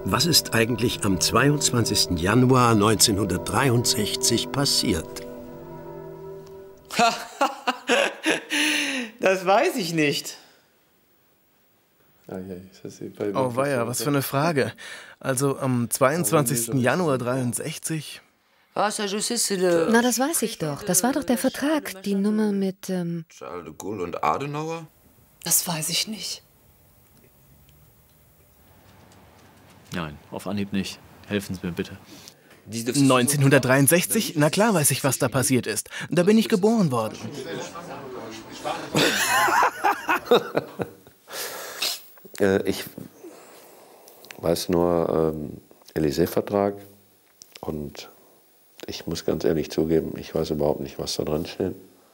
Was ist eigentlich am 22. Januar 1963 passiert? Das weiß ich nicht. Oh weia, was für eine Frage. Also am 22. Januar 63... Na, das weiß ich doch. Das war doch der Vertrag, die Nummer mit... Charles de Gaulle und Adenauer? Das weiß ich nicht. Nein, auf Anhieb nicht. Helfen Sie mir bitte. 1963? Na klar weiß ich, was da passiert ist. Da bin ich geboren worden. Ich weiß nur Élysée-Vertrag und ich muss ganz ehrlich zugeben, ich weiß überhaupt nicht, was da drin steht.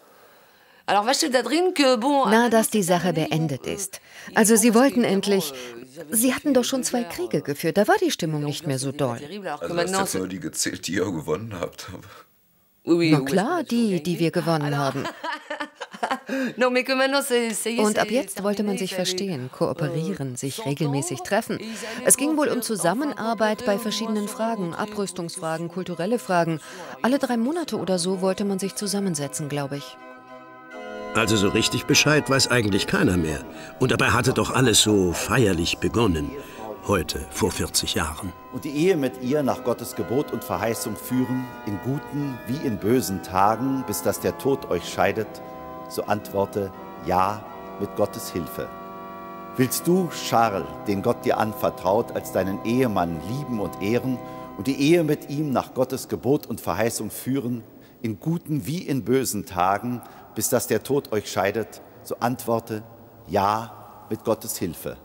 Na, dass die Sache beendet ist. Also sie wollten endlich... Sie hatten doch schon 2 Kriege geführt, da war die Stimmung nicht mehr so doll. Also hast jetzt nur die gezählt, die ihr gewonnen habt. Na klar, die wir gewonnen haben. Und ab jetzt wollte man sich verstehen, kooperieren, sich regelmäßig treffen. Es ging wohl um Zusammenarbeit bei verschiedenen Fragen, Abrüstungsfragen, kulturelle Fragen. Alle 3 Monate oder so wollte man sich zusammensetzen, glaube ich. Also so richtig Bescheid weiß eigentlich keiner mehr. Und dabei hatte doch alles so feierlich begonnen. Heute, vor 40 Jahren. Und die Ehe mit ihr nach Gottes Gebot und Verheißung führen, in guten wie in bösen Tagen, bis dass der Tod euch scheidet, so antworte ja mit Gottes Hilfe. Willst du, Charles, den Gott dir anvertraut, als deinen Ehemann lieben und ehren und die Ehe mit ihm nach Gottes Gebot und Verheißung führen, in guten wie in bösen Tagen, bis dass der Tod euch scheidet, so antworte ja mit Gottes Hilfe.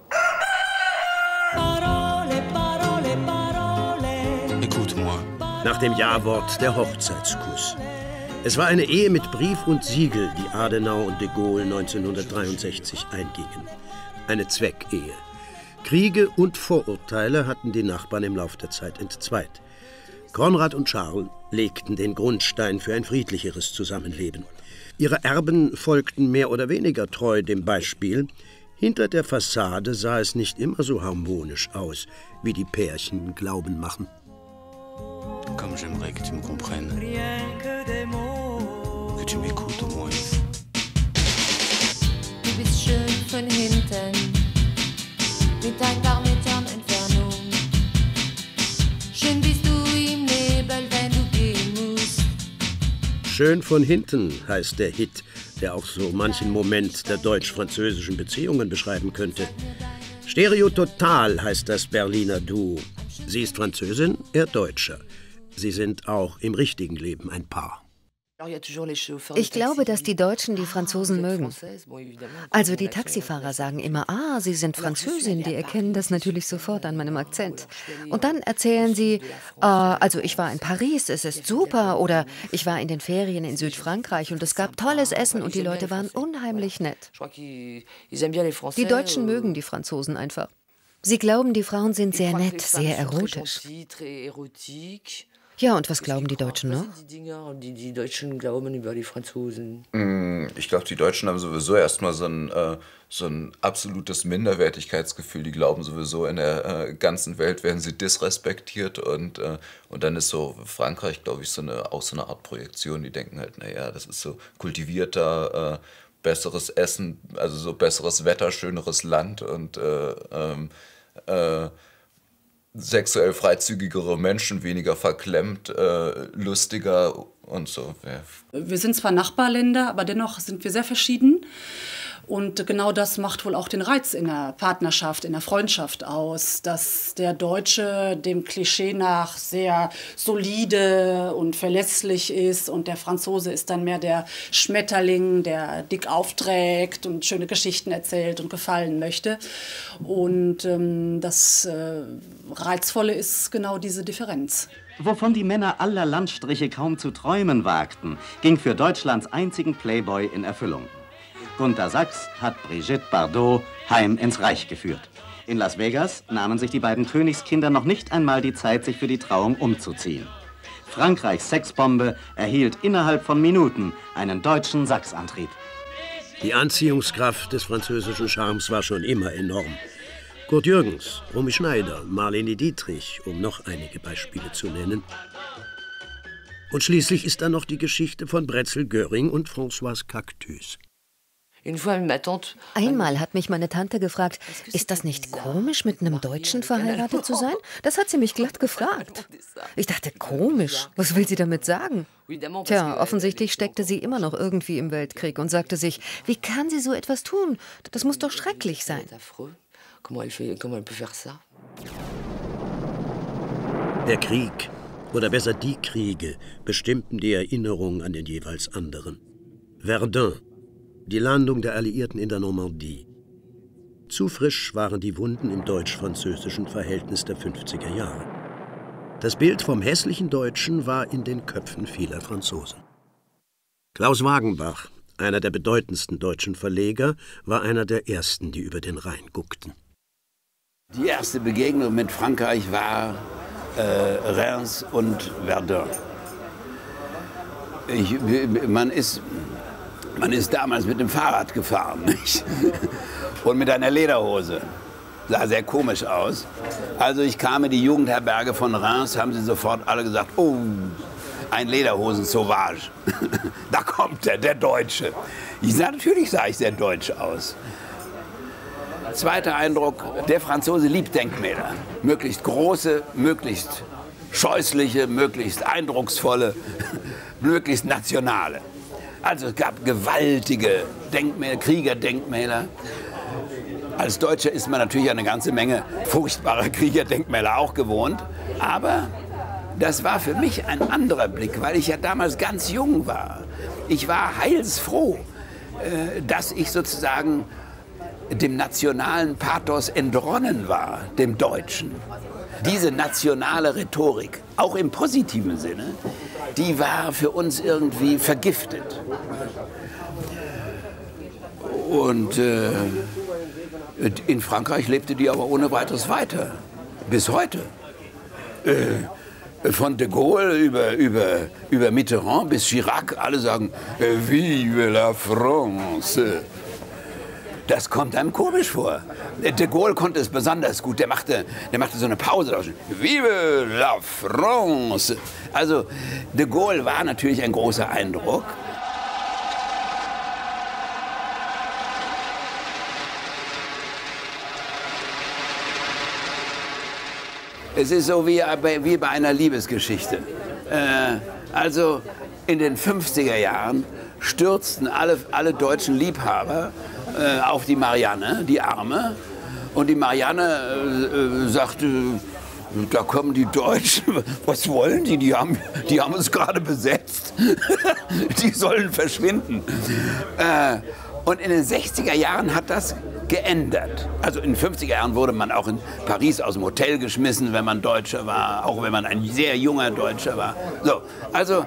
Nach dem Ja-Wort der Hochzeitskuss. Es war eine Ehe mit Brief und Siegel, die Adenauer und de Gaulle 1963 eingingen. Eine Zweckehe. Kriege und Vorurteile hatten die Nachbarn im Lauf der Zeit entzweit. Konrad und Charles legten den Grundstein für ein friedlicheres Zusammenleben. Ihre Erben folgten mehr oder weniger treu dem Beispiel. Hinter der Fassade sah es nicht immer so harmonisch aus, wie die Pärchen Glauben machen. Comme j'aimerais que tu me comprennes. Que tu m'écoutes au moins. Du bist schön von hinten, mit ein paar Metern Entfernung. Schön bist du im Nebel, wenn du gehen musst. Schön von hinten heißt der Hit, der auch so manchen Moment der deutsch-französischen Beziehungen beschreiben könnte. Stereo Total heißt das Berliner Duo. Sie ist Französin, er Deutscher. Sie sind auch im richtigen Leben ein Paar. Ich glaube, dass die Deutschen die Franzosen mögen. Also die Taxifahrer sagen immer, ah, Sie sind Französin, die erkennen das natürlich sofort an meinem Akzent. Und dann erzählen sie, also ich war in Paris, es ist super, oder ich war in den Ferien in Südfrankreich und es gab tolles Essen und die Leute waren unheimlich nett. Die Deutschen mögen die Franzosen einfach. Sie glauben, die Frauen sind sehr nett, sehr erotisch. Ja, und was glauben die Deutschen noch? Die Deutschen glauben über die Franzosen. Ich glaube, die Deutschen haben sowieso erstmal so ein absolutes Minderwertigkeitsgefühl. Die glauben sowieso, in der ganzen Welt werden sie disrespektiert. Und dann ist so Frankreich, glaube ich, auch so eine Art Projektion. Die denken halt, naja, das ist so kultivierter, besseres Essen, also so besseres Wetter, schöneres Land und sexuell freizügigere Menschen, weniger verklemmt, lustiger und so. Ja. Wir sind zwar Nachbarländer, aber dennoch sind wir sehr verschieden. Und genau das macht wohl auch den Reiz in der Partnerschaft, in der Freundschaft aus, dass der Deutsche dem Klischee nach sehr solide und verlässlich ist und der Franzose ist dann mehr der Schmetterling, der dick aufträgt und schöne Geschichten erzählt und gefallen möchte. Und das Reizvolle ist genau diese Differenz. Wovon die Männer aller Landstriche kaum zu träumen wagten, ging für Deutschlands einzigen Playboy in Erfüllung. Gunter Sachs hat Brigitte Bardot heim ins Reich geführt. In Las Vegas nahmen sich die beiden Königskinder noch nicht einmal die Zeit, sich für die Trauung umzuziehen. Frankreichs Sexbombe erhielt innerhalb von Minuten einen deutschen Sachsantrieb. Die Anziehungskraft des französischen Charmes war schon immer enorm. Kurt Jürgens, Romy Schneider, Marlene Dietrich, um noch einige Beispiele zu nennen. Und schließlich ist da noch die Geschichte von Bretzel Göring und Françoise Cactus. Einmal hat mich meine Tante gefragt, ist das nicht komisch, mit einem Deutschen verheiratet zu sein? Das hat sie mich glatt gefragt. Ich dachte, komisch, was will sie damit sagen? Tja, offensichtlich steckte sie immer noch irgendwie im Weltkrieg und sagte sich, wie kann sie so etwas tun? Das muss doch schrecklich sein. Der Krieg, oder besser die Kriege, bestimmten die Erinnerung an den jeweils anderen. Verdun, die Landung der Alliierten in der Normandie. Zu frisch waren die Wunden im deutsch-französischen Verhältnis der 50er Jahre. Das Bild vom hässlichen Deutschen war in den Köpfen vieler Franzosen. Klaus Wagenbach, einer der bedeutendsten deutschen Verleger, war einer der ersten, die über den Rhein guckten. Die erste Begegnung mit Frankreich war Reims und Verdun. Man ist damals mit dem Fahrrad gefahren, nicht? Und mit einer Lederhose. Sah sehr komisch aus. Also ich kam in die Jugendherberge von Reims, haben sie sofort alle gesagt, oh, ein Lederhosen-Sauvage. Da kommt er, der Deutsche. Natürlich sah ich sehr deutsch aus. Zweiter Eindruck, der Franzose liebt Denkmäler. Möglichst große, möglichst scheußliche, möglichst eindrucksvolle, möglichst nationale. Also es gab gewaltige Denkmäler, Kriegerdenkmäler. Als Deutscher ist man natürlich eine ganze Menge furchtbarer Kriegerdenkmäler auch gewohnt. Aber das war für mich ein anderer Blick, weil ich ja damals ganz jung war. Ich war heilsfroh, dass ich sozusagen dem nationalen Pathos entronnen war, dem Deutschen. Diese nationale Rhetorik, auch im positiven Sinne, die war für uns irgendwie vergiftet. Und in Frankreich lebte die aber ohne weiteres weiter, bis heute. Von de Gaulle über Mitterrand bis Chirac, alle sagen, Vive la France. Das kommt einem komisch vor. De Gaulle konnte es besonders gut. Der machte so eine Pause. Vive la France! Also de Gaulle war natürlich ein großer Eindruck. Es ist so wie bei einer Liebesgeschichte. Also in den 50er Jahren stürzten alle deutschen Liebhaber auf die Marianne, die Arme. Und die Marianne sagte, da kommen die Deutschen, was wollen die? Die haben uns gerade besetzt. Die sollen verschwinden. Und in den 60er Jahren hat das geändert. Also in den 50er Jahren wurde man auch in Paris aus dem Hotel geschmissen, wenn man Deutscher war, auch wenn man ein sehr junger Deutscher war. So, also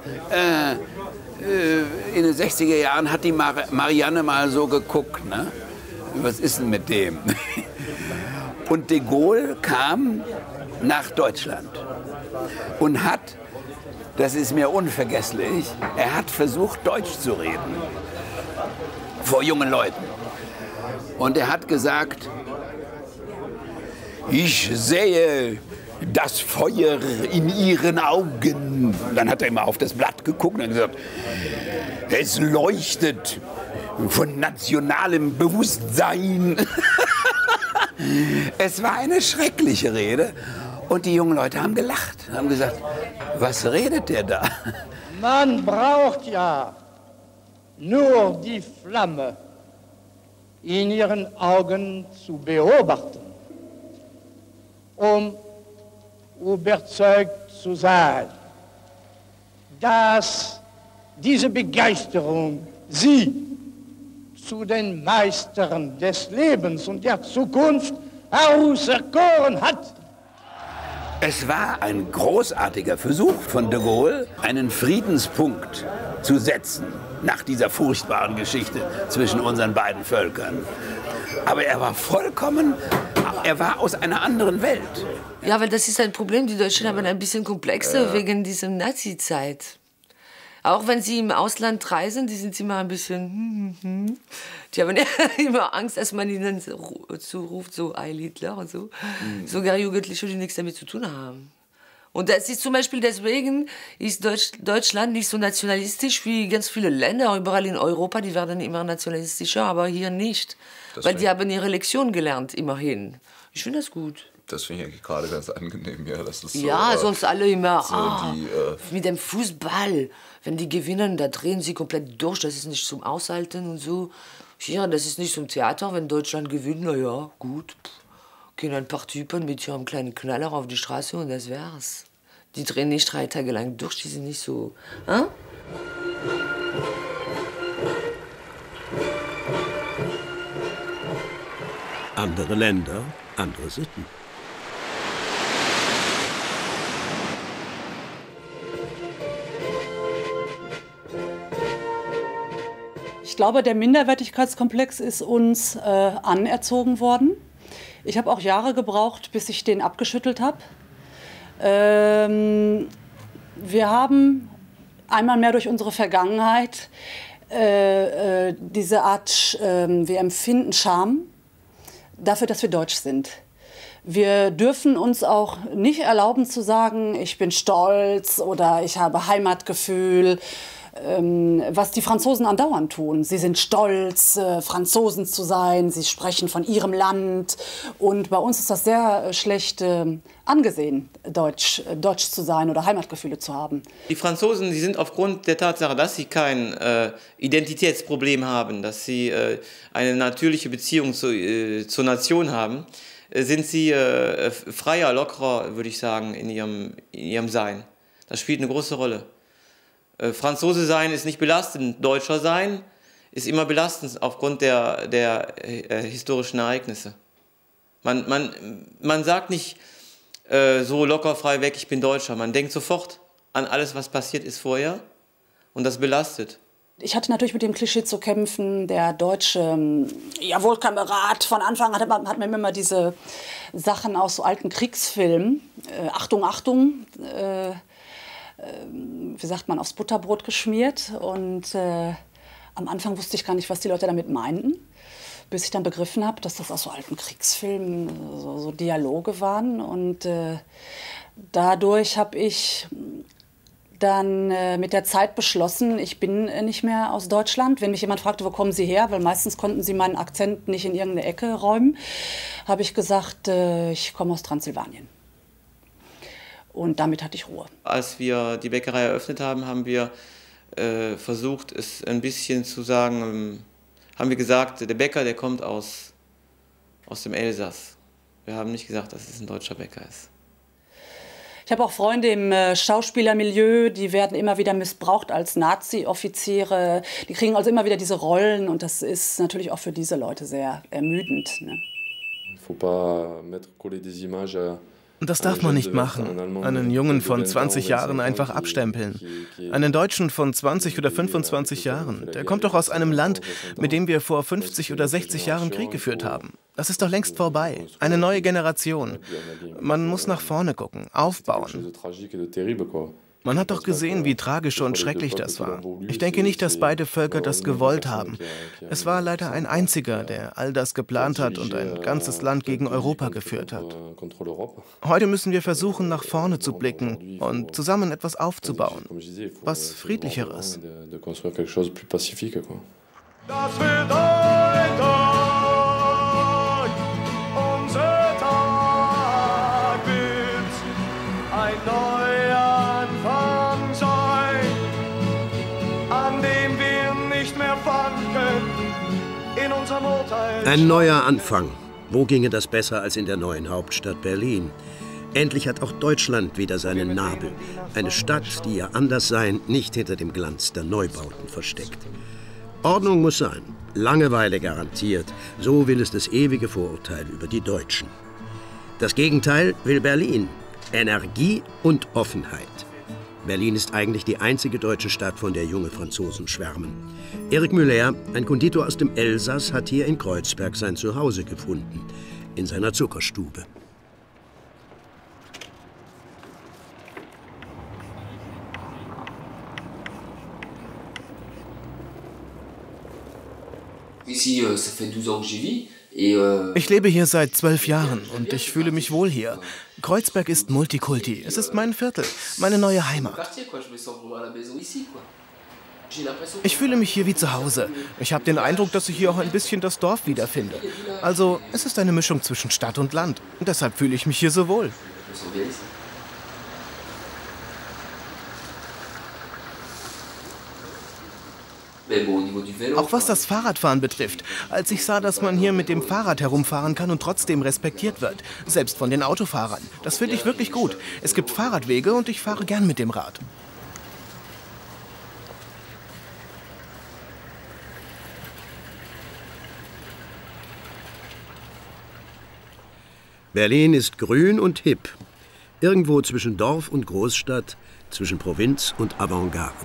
in den 60er Jahren hat die Marianne mal so geguckt, ne? Was ist denn mit dem? Und de Gaulle kam nach Deutschland und hat, das ist mir unvergesslich, er hat versucht, Deutsch zu reden vor jungen Leuten. Und er hat gesagt, ich sehe das Feuer in ihren Augen. Dann hat er immer auf das Blatt geguckt und gesagt, es leuchtet von nationalem Bewusstsein. Es war eine schreckliche Rede. Und die jungen Leute haben gelacht, haben gesagt, was redet der da? Man braucht ja nur die Flamme in ihren Augen zu beobachten, um überzeugt zu sein, dass diese Begeisterung sie zu den Meistern des Lebens und der Zukunft auserkoren hat. Es war ein großartiger Versuch von de Gaulle, einen Friedenspunkt zu setzen nach dieser furchtbaren Geschichte zwischen unseren beiden Völkern. Aber er war aus einer anderen Welt. Ja, weil das ist ein Problem. Die Deutschen haben ein bisschen komplexer wegen dieser Nazi-Zeit. Auch wenn sie im Ausland reisen, die sind immer ein bisschen, die haben immer Angst, dass man ihnen zuruft, so Heil Hitler und so. Sogar Jugendliche, die nichts damit zu tun haben. Und das ist zum Beispiel deswegen, ist Deutschland nicht so nationalistisch wie ganz viele Länder, überall in Europa, die werden immer nationalistischer, aber hier nicht. Weil die haben ihre Lektion gelernt, immerhin. Ich finde das gut. Das finde ich eigentlich gerade ganz angenehm, ja. Das ist so, ja, sonst alle immer mit dem Fußball. Wenn die gewinnen, da drehen sie komplett durch. Das ist nicht zum Aushalten und so. Hier, das ist nicht zum Theater. Wenn Deutschland gewinnt, na ja, gut. Gehen ein paar Typen mit ihrem kleinen Knaller auf die Straße und das wär's. Die drehen nicht 3 Tage lang durch, die sind nicht so. Andere Länder, andere Sitten. Ich glaube, der Minderwertigkeitskomplex ist uns anerzogen worden. Ich habe auch Jahre gebraucht, bis ich den abgeschüttelt habe. Wir haben einmal mehr durch unsere Vergangenheit diese Art, wir empfinden Scham dafür, dass wir deutsch sind. Wir dürfen uns auch nicht erlauben zu sagen, ich bin stolz oder ich habe Heimatgefühl, was die Franzosen andauernd tun. Sie sind stolz, Franzosen zu sein, sie sprechen von ihrem Land. Und bei uns ist das sehr schlecht angesehen, deutsch zu sein oder Heimatgefühle zu haben. Die Franzosen, die sind aufgrund der Tatsache, dass sie kein Identitätsproblem haben, dass sie eine natürliche Beziehung zur Nation haben, sind sie freier, lockerer, würde ich sagen, in ihrem Sein. Das spielt eine große Rolle. Franzose sein ist nicht belastend, Deutscher sein ist immer belastend aufgrund der historischen Ereignisse. Man sagt nicht so locker frei weg, ich bin Deutscher. Man denkt sofort an alles, was passiert ist vorher und das belastet. Ich hatte natürlich mit dem Klischee zu kämpfen, der deutsche Jawohl-Kamerad. Von Anfang an hat man immer diese Sachen aus so alten Kriegsfilmen. Achtung, Achtung. Wie sagt man, aufs Butterbrot geschmiert. Und am Anfang wusste ich gar nicht, was die Leute damit meinten, bis ich dann begriffen habe, dass das aus so alten Kriegsfilmen so Dialoge waren. Und dadurch habe ich dann mit der Zeit beschlossen, ich bin nicht mehr aus Deutschland. Wenn mich jemand fragte, wo kommen Sie her, weil meistens konnten sie meinen Akzent nicht in irgendeine Ecke räumen, habe ich gesagt, ich komme aus Transsilvanien. Und damit hatte ich Ruhe. Als wir die Bäckerei eröffnet haben, haben wir versucht, es ein bisschen zu sagen, haben wir gesagt, der Bäcker, der kommt aus dem Elsass. Wir haben nicht gesagt, dass es ein deutscher Bäcker ist. Ich habe auch Freunde im Schauspielermilieu, die werden immer wieder missbraucht als Nazi-Offiziere. Die kriegen also immer wieder diese Rollen und das ist natürlich auch für diese Leute sehr ermüdend. Ne? Das darf man nicht machen. Einen Jungen von 20 Jahren einfach abstempeln. Einen Deutschen von 20 oder 25 Jahren. Der kommt doch aus einem Land, mit dem wir vor 50 oder 60 Jahren Krieg geführt haben. Das ist doch längst vorbei. Eine neue Generation. Man muss nach vorne gucken, aufbauen. Man hat doch gesehen, wie tragisch und schrecklich das war. Ich denke nicht, dass beide Völker das gewollt haben. Es war leider ein einziger, der all das geplant hat und ein ganzes Land gegen Europa geführt hat. Heute müssen wir versuchen, nach vorne zu blicken und zusammen etwas aufzubauen. Was Friedlicheres. Das bedeutet, unser Tag wird ein neuer Anfang sein, an dem wir nicht mehr wanken in unserem Urteil. Ein neuer Anfang. Wo ginge das besser als in der neuen Hauptstadt Berlin? Endlich hat auch Deutschland wieder seinen Nabel. Eine Stadt, die ihr Anderssein nicht hinter dem Glanz der Neubauten versteckt. Ordnung muss sein, Langeweile garantiert. So will es das ewige Vorurteil über die Deutschen. Das Gegenteil will Berlin. Energie und Offenheit. Berlin ist eigentlich die einzige deutsche Stadt, von der junge Franzosen schwärmen. Erik Müller, ein Konditor aus dem Elsass, hat hier in Kreuzberg sein Zuhause gefunden. In seiner Zuckerstube. Ich lebe hier seit 12 Jahren und ich fühle mich wohl hier. Kreuzberg ist Multikulti. Es ist mein Viertel, meine neue Heimat. Ich fühle mich hier wie zu Hause. Ich habe den Eindruck, dass ich hier auch ein bisschen das Dorf wiederfinde. Also, es ist eine Mischung zwischen Stadt und Land. Und deshalb fühle ich mich hier so wohl. Auch was das Fahrradfahren betrifft. Als ich sah, dass man hier mit dem Fahrrad herumfahren kann und trotzdem respektiert wird. Selbst von den Autofahrern. Das finde ich wirklich gut. Es gibt Fahrradwege und ich fahre gern mit dem Rad. Berlin ist grün und hip. Irgendwo zwischen Dorf und Großstadt, zwischen Provinz und Avantgarde.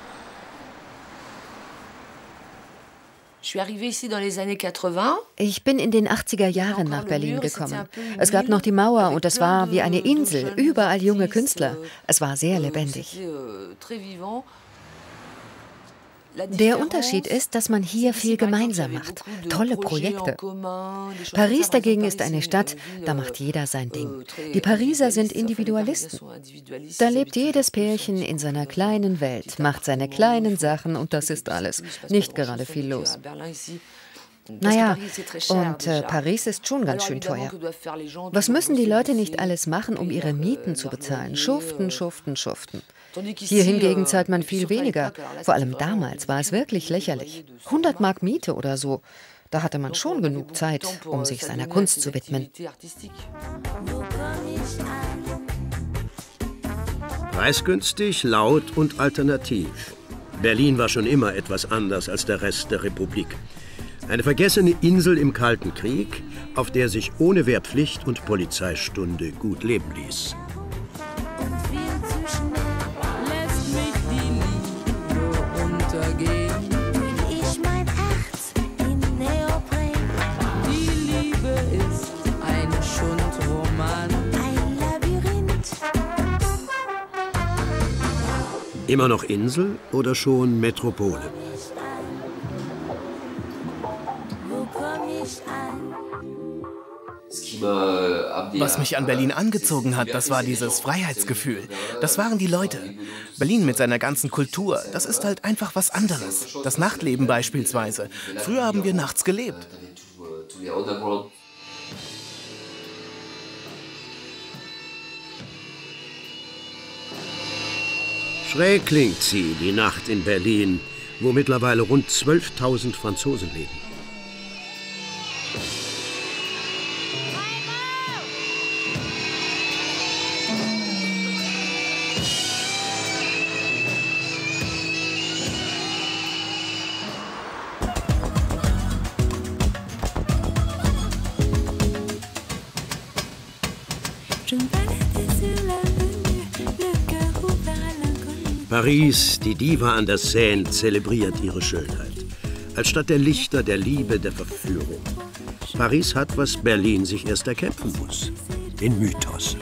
Ich bin in den 80er Jahren nach Berlin gekommen. Es gab noch die Mauer und es war wie eine Insel, überall junge Künstler. Es war sehr lebendig. Der Unterschied ist, dass man hier viel gemeinsam macht. Tolle Projekte. Paris dagegen ist eine Stadt, da macht jeder sein Ding. Die Pariser sind Individualisten. Da lebt jedes Pärchen in seiner kleinen Welt, macht seine kleinen Sachen und das ist alles. Nicht gerade viel los. Naja, und Paris ist schon ganz schön teuer. Was müssen die Leute nicht alles machen, um ihre Mieten zu bezahlen? Schuften, schuften, schuften. Hier hingegen zahlt man viel weniger. Vor allem damals war es wirklich lächerlich. 100 Mark Miete oder so. Da hatte man schon genug Zeit, um sich seiner Kunst zu widmen. Preisgünstig, laut und alternativ. Berlin war schon immer etwas anders als der Rest der Republik. Eine vergessene Insel im Kalten Krieg, auf der sich ohne Wehrpflicht und Polizeistunde gut leben ließ. Immer noch Insel oder schon Metropole? Was mich an Berlin angezogen hat, das war dieses Freiheitsgefühl. Das waren die Leute. Berlin mit seiner ganzen Kultur, das ist halt einfach was anderes. Das Nachtleben beispielsweise. Früher haben wir nachts gelebt. Schräg klingt sie, die Nacht in Berlin, wo mittlerweile rund 12.000 Franzosen leben. Paris, die Diva an der Seine, zelebriert ihre Schönheit. Als Stadt der Lichter, der Liebe, der Verführung. Paris hat, was Berlin sich erst erkämpfen muss: den Mythos.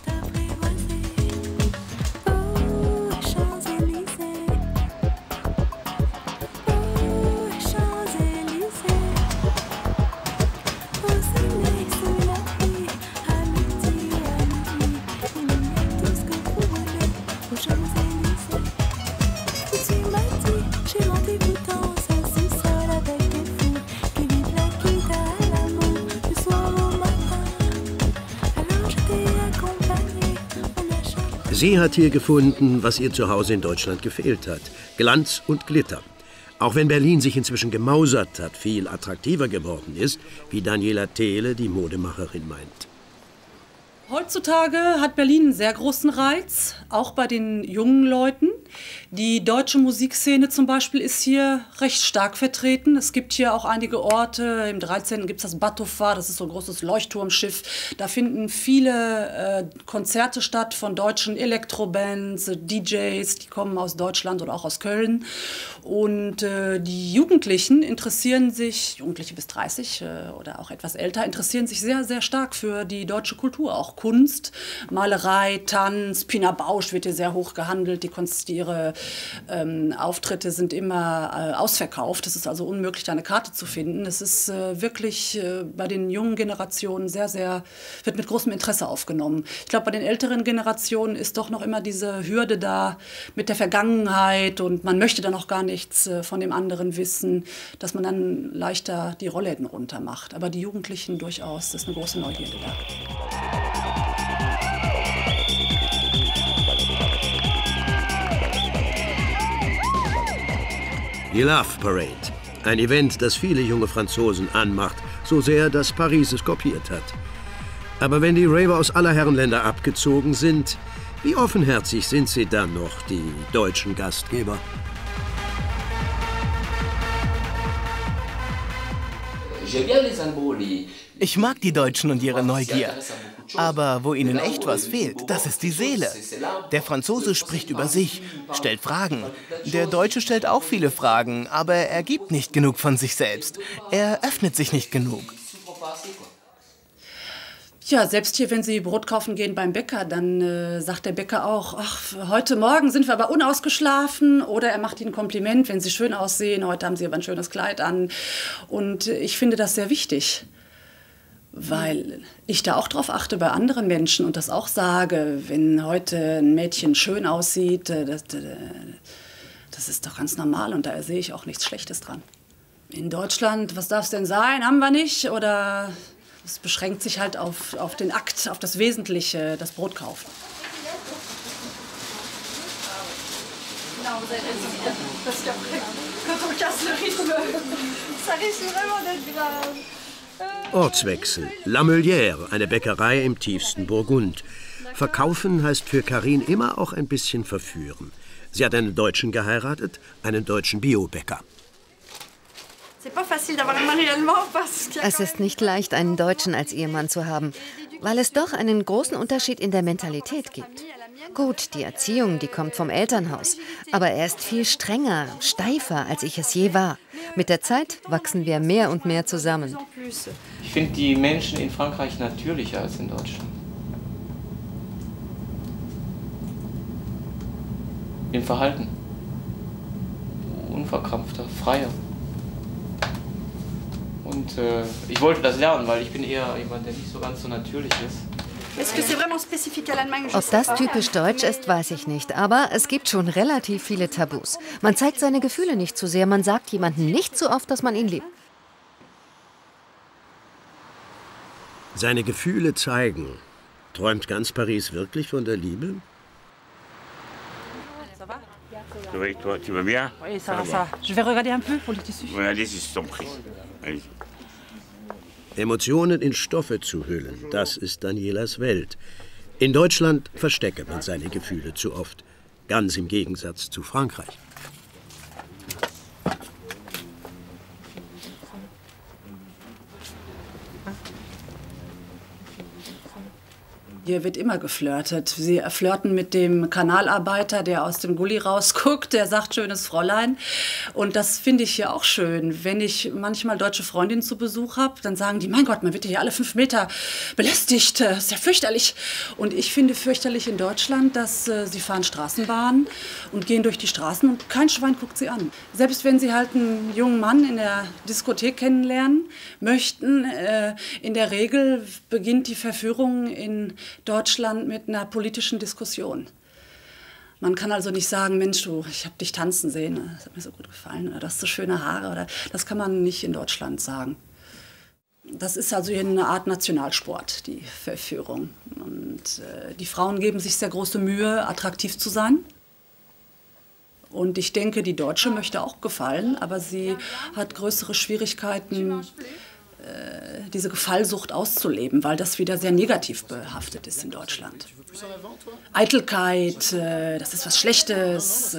Sie hat hier gefunden, was ihr zu Hause in Deutschland gefehlt hat: Glanz und Glitter. Auch wenn Berlin sich inzwischen gemausert hat, viel attraktiver geworden ist, wie Daniela Tehle, die Modemacherin, meint. Heutzutage hat Berlin einen sehr großen Reiz, auch bei den jungen Leuten. Die deutsche Musikszene zum Beispiel ist hier recht stark vertreten. Es gibt hier auch einige Orte. Im 13. gibt es das Batofa, das ist so ein großes Leuchtturmschiff. Da finden viele Konzerte statt von deutschen Elektrobands, DJs, die kommen aus Deutschland oder auch aus Köln. Und die Jugendlichen interessieren sich, Jugendliche bis 30 oder auch etwas älter, interessieren sich sehr, sehr stark für die deutsche Kultur, auch Kunst, Malerei, Tanz. Pina Bausch wird hier sehr hoch gehandelt, die ihre Auftritte sind immer ausverkauft. Es ist also unmöglich, da eine Karte zu finden. Es ist wirklich bei den jungen Generationen wird mit großem Interesse aufgenommen. Ich glaube, bei den älteren Generationen ist doch noch immer diese Hürde da mit der Vergangenheit und man möchte dann auch gar nichts von dem anderen wissen, dass man dann leichter die Rollläden runter macht. Aber die Jugendlichen durchaus, das ist eine große Neugierde da. Die Love Parade. Ein Event, das viele junge Franzosen anmacht, so sehr, dass Paris es kopiert hat. Aber wenn die Raver aus aller Herrenländer abgezogen sind, wie offenherzig sind sie dann noch, die deutschen Gastgeber? Ich mag die Deutschen und ihre Neugier. Aber wo ihnen echt was fehlt, das ist die Seele. Der Franzose spricht über sich, stellt Fragen. Der Deutsche stellt auch viele Fragen, aber er gibt nicht genug von sich selbst. Er öffnet sich nicht genug. Ja, selbst hier, wenn Sie Brot kaufen gehen beim Bäcker, dann sagt der Bäcker auch, ach, heute Morgen sind wir aber unausgeschlafen. Oder er macht Ihnen ein Kompliment, wenn Sie schön aussehen, heute haben Sie aber ein schönes Kleid an. Und ich finde das sehr wichtig, weil ich da auch drauf achte bei anderen Menschen und das auch sage, wenn heute ein Mädchen schön aussieht, das ist doch ganz normal und da sehe ich auch nichts Schlechtes dran. In Deutschland, was darf es denn sein, haben wir nicht? Oder es beschränkt sich halt auf den Akt, auf das Wesentliche, das Brot kaufen. Ortswechsel. La Meulière, eine Bäckerei im tiefsten Burgund. Verkaufen heißt für Carine immer auch ein bisschen verführen. Sie hat einen Deutschen geheiratet, einen deutschen Biobäcker. Es ist nicht leicht, einen Deutschen als Ehemann zu haben, weil es doch einen großen Unterschied in der Mentalität gibt. Gut, die Erziehung, die kommt vom Elternhaus, aber er ist viel strenger, steifer, als ich es je war. Mit der Zeit wachsen wir mehr und mehr zusammen. Ich finde die Menschen in Frankreich natürlicher als in Deutschland. Im Verhalten. Unverkrampfter, freier. Und ich wollte das lernen, weil ich bin eher jemand, der nicht so ganz so natürlich ist. Ob das typisch deutsch ist, weiß ich nicht. Aber es gibt schon relativ viele Tabus. Man zeigt seine Gefühle nicht zu sehr. Man sagt jemandem nicht so oft, dass man ihn liebt. Seine Gefühle zeigen. Träumt ganz Paris wirklich von der Liebe? Oui, toi, tu vas bien? Oui, ça va, ça va. Je vais regarder un peu pour le tissu. Oui, allez-y, je t'en prie. Allez. Emotionen in Stoffe zu hüllen, das ist Danielas Welt. In Deutschland verstecke man seine Gefühle zu oft, ganz im Gegensatz zu Frankreich. Hier wird immer geflirtet. Sie flirten mit dem Kanalarbeiter, der aus dem Gully rausguckt, der sagt, schönes Fräulein. Und das finde ich hier auch schön. Wenn ich manchmal deutsche Freundinnen zu Besuch habe, dann sagen die, mein Gott, man wird hier alle 5 Meter belästigt. Das ist ja fürchterlich. Und ich finde fürchterlich in Deutschland, dass sie fahren Straßenbahn und gehen durch die Straßen und kein Schwein guckt sie an. Selbst wenn sie halt einen jungen Mann in der Diskothek kennenlernen möchten, in der Regel beginnt die Verführung in Deutschland mit einer politischen Diskussion. Man kann also nicht sagen, Mensch, du, ich habe dich tanzen sehen, das hat mir so gut gefallen, oder du hast so schöne Haare, oder das kann man nicht in Deutschland sagen. Das ist also eine Art Nationalsport, die Verführung. Und die Frauen geben sich sehr große Mühe, attraktiv zu sein. Und ich denke, die Deutsche möchte auch gefallen, aber sie hat größere Schwierigkeiten, diese Gefallsucht auszuleben, weil das wieder sehr negativ behaftet ist in Deutschland. Eitelkeit, das ist was Schlechtes.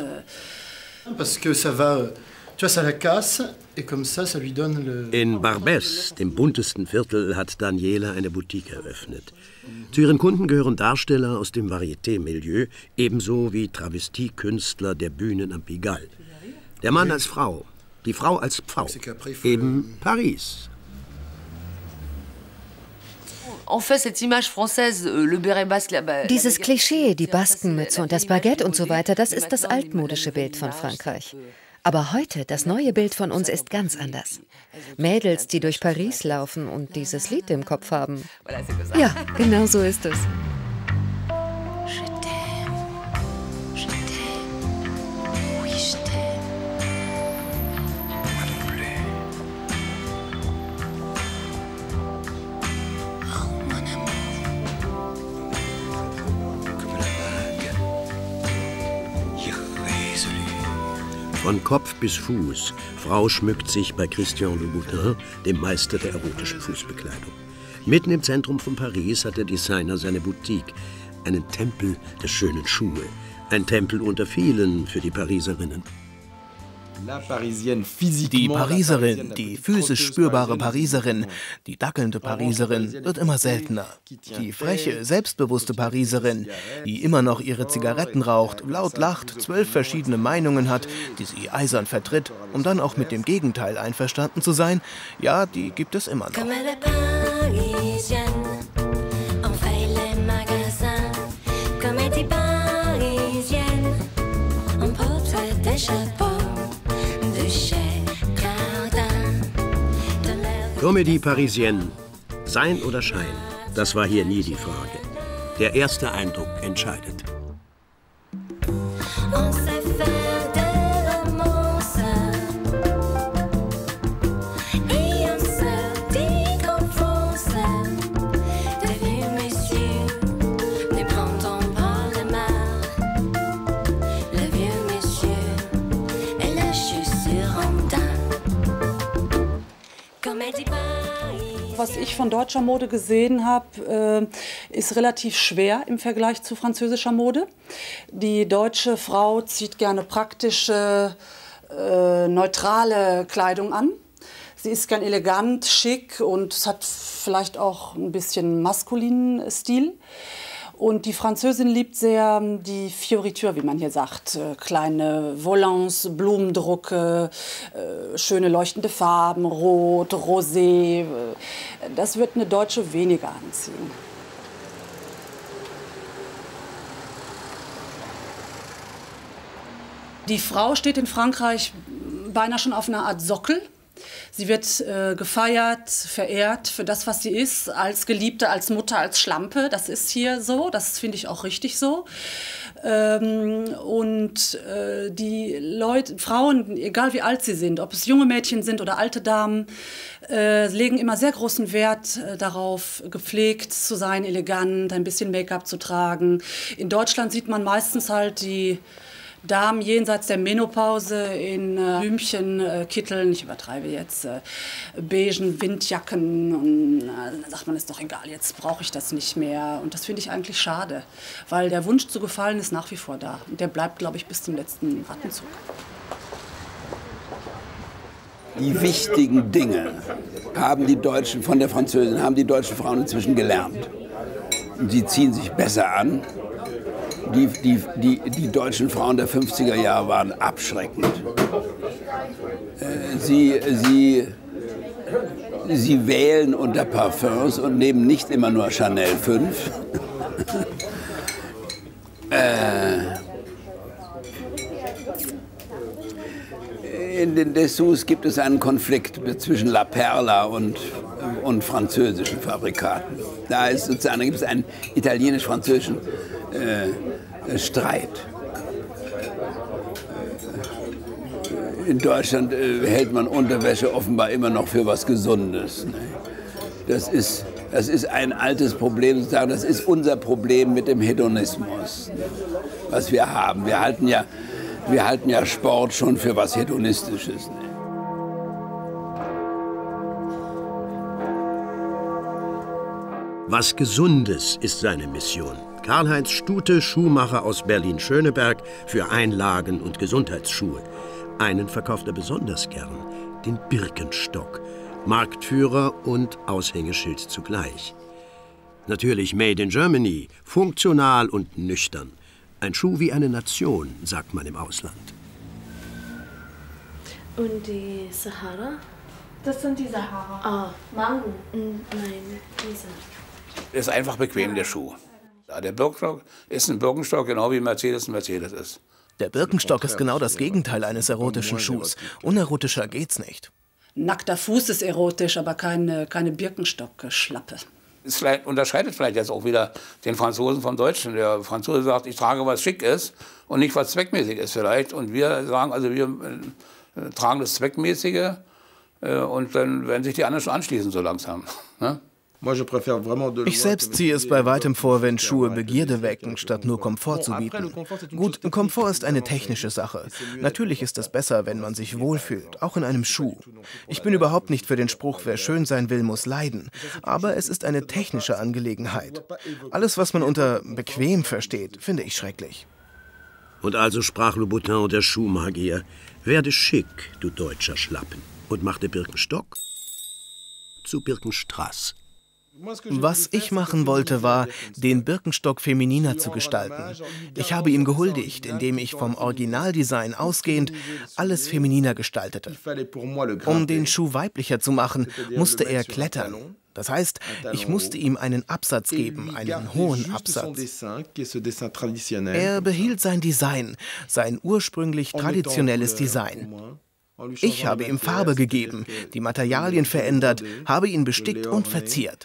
In Barbès, dem buntesten Viertel, hat Daniela eine Boutique eröffnet. Zu ihren Kunden gehören Darsteller aus dem Varieté-Milieu, ebenso wie Travestiekünstler der Bühnen am Pigalle. Der Mann als Frau, die Frau als Pfau, eben Paris. Dieses Klischee, die Baskenmütze und das Baguette und so weiter, das ist das altmodische Bild von Frankreich. Aber heute, das neue Bild von uns ist ganz anders. Mädels, die durch Paris laufen und dieses Lied im Kopf haben. Ja, genau so ist es. Von Kopf bis Fuß. Frau schmückt sich bei Christian Louboutin, dem Meister der erotischen Fußbekleidung. Mitten im Zentrum von Paris hat der Designer seine Boutique. Einen Tempel der schönen Schuhe. Ein Tempel unter vielen für die Pariserinnen. Die Pariserin, die physisch spürbare Pariserin, die dackelnde Pariserin wird immer seltener. Die freche, selbstbewusste Pariserin, die immer noch ihre Zigaretten raucht, laut lacht, 12 verschiedene Meinungen hat, die sie eisern vertritt, um dann auch mit dem Gegenteil einverstanden zu sein, ja, die gibt es immer noch. Comédie Parisienne. Sein oder Schein? Das war hier nie die Frage. Der erste Eindruck entscheidet. Was ich von deutscher Mode gesehen habe, ist relativ schwer im Vergleich zu französischer Mode. Die deutsche Frau zieht gerne praktische, neutrale Kleidung an. Sie ist gern elegant, schick und hat vielleicht auch ein bisschen maskulinen Stil. Und die Französin liebt sehr die Fioriture, wie man hier sagt. Kleine Volants, Blumendrucke, schöne leuchtende Farben, Rot, Rosé. Das wird eine Deutsche weniger anziehen. Die Frau steht in Frankreich beinahe schon auf einer Art Sockel. Sie wird gefeiert, verehrt für das, was sie ist, als Geliebte, als Mutter, als Schlampe. Das ist hier so, das finde ich auch richtig so. Die Leute, Frauen, egal wie alt sie sind, ob es junge Mädchen sind oder alte Damen, legen immer sehr großen Wert darauf, gepflegt zu sein, elegant, ein bisschen Make-up zu tragen. In Deutschland sieht man meistens halt die Damen jenseits der Menopause in Blümchenkitteln, ich übertreibe jetzt, beigen Windjacken und dann sagt man, ist doch egal, jetzt brauche ich das nicht mehr. Und das finde ich eigentlich schade, weil der Wunsch zu gefallen ist nach wie vor da. Und der bleibt, glaube ich, bis zum letzten Atemzug. Die wichtigen Dinge haben die Deutschen von der Französin, haben die deutschen Frauen inzwischen gelernt. Und sie ziehen sich besser an. Die deutschen Frauen der 50er Jahre waren abschreckend. Sie wählen unter Parfums und nehmen nicht immer nur Chanel 5. In den Dessous gibt es einen Konflikt zwischen La Perla und französischen Fabrikaten. Da ist sozusagen, da gibt es einen italienisch-französischen Streit. In Deutschland hält man Unterwäsche offenbar immer noch für was Gesundes. Das ist ein altes Problem, sozusagen. Das ist unser Problem mit dem Hedonismus, was wir haben. Wir halten ja Sport schon für was Hedonistisches. Was Gesundes ist seine Mission. Karl-Heinz Stute, Schuhmacher aus Berlin-Schöneberg, für Einlagen und Gesundheitsschuhe. Einen verkauft er besonders gern, den Birkenstock. Marktführer und Aushängeschild zugleich. Natürlich made in Germany, funktional und nüchtern. Ein Schuh wie eine Nation, sagt man im Ausland. Und die Sahara? Das sind die Sahara. Ah, Mango. Nein, diese. ist einfach bequem, der Schuh. Ja, der Birkenstock ist ein Birkenstock, genau wie ein Mercedes ist. Der Birkenstock ist genau das Gegenteil eines erotischen Schuhs. Unerotischer geht's nicht. Nackter Fuß ist erotisch, aber keine Birkenstock-Schlappe. Es unterscheidet vielleicht jetzt auch wieder den Franzosen vom Deutschen. Der Franzose sagt, ich trage, was schick ist und nicht, was zweckmäßig ist vielleicht. Und wir sagen, also wir tragen das Zweckmäßige und dann werden sich die anderen schon anschließen so langsam. Ne? Ich selbst ziehe es bei weitem vor, wenn Schuhe Begierde wecken, statt nur Komfort zu bieten. Gut, Komfort ist eine technische Sache. Natürlich ist es besser, wenn man sich wohlfühlt, auch in einem Schuh. Ich bin überhaupt nicht für den Spruch, wer schön sein will, muss leiden. Aber es ist eine technische Angelegenheit. Alles, was man unter bequem versteht, finde ich schrecklich. Und also sprach Louboutin, der Schuhmagier, werde schick, du deutscher Schlappen, und machte Birkenstock zu Birkenstraß. Was ich machen wollte, war, den Birkenstock femininer zu gestalten. Ich habe ihm gehuldigt, indem ich vom Originaldesign ausgehend alles femininer gestaltete. Um den Schuh weiblicher zu machen, musste er klettern. Das heißt, ich musste ihm einen Absatz geben, einen hohen Absatz. Er behielt sein Design, sein ursprünglich traditionelles Design. Ich habe ihm Farbe gegeben, die Materialien verändert, habe ihn bestickt und verziert.